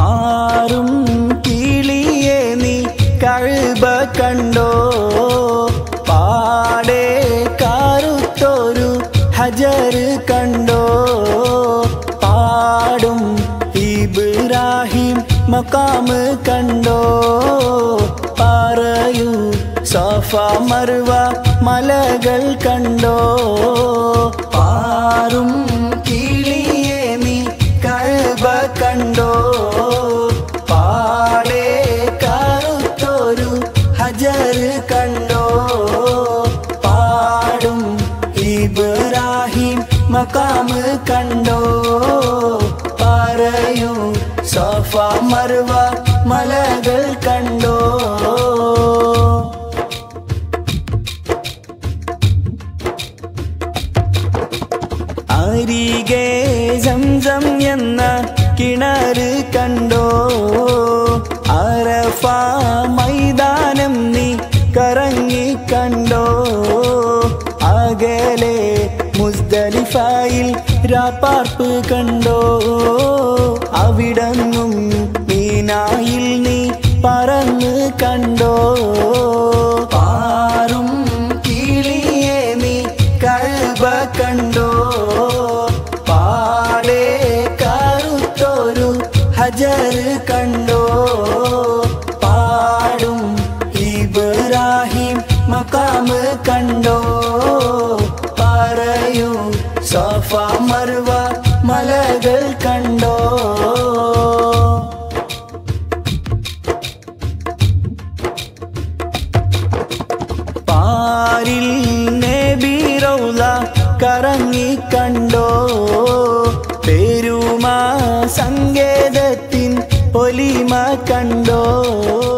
പാറും കിളിയെ നീ കഅബ കണ്ടോ പാടെ കറുത്തൊരു ഹജർ കണ്ടോ പാടും ഇബ്രാഹിം മഖാം കണ്ടോ പറയൂ സഫ മർവ മലകൾ കണ്ടോ പാറും കിളിയെ നീ കഅബ കണ്ടോ പാടെ കറുത്തൊരു ഹജർ കണ്ടോ പാടും ഇബ്രാഹിം മഖാം കണ്ടോ പറയൂ സഫ മർവ മലകൾ കണ്ടോ അരികെ സംസം എന്ന കിണർ കണ്ടോ അറഫ മൈതാനം നീ കറങ്ങി കണ്ടോ അകലെ മുസ്ദലിഫയിൽ രാപ്പാർപ്പ് കണ്ടോ അവിടന്നും മീനായിൽ നീ പറന്ന് കണ്ടോ പാറും കിളിയെ നീ കഅബ കണ്ടോ പാടെ കറുത്തൊരു ഹജർ കണ്ടോ പാടും ഇബ്രാഹിം മഖാം കണ്ടോ പറയൂ സഫ മർവ മലകൾ കണ്ടോ പാരിൽ നബി റൗള കറങ്ങി കണ്ടോ പെരുമാ സങ്കേതത്തിൻ പൊലിമ കണ്ടോ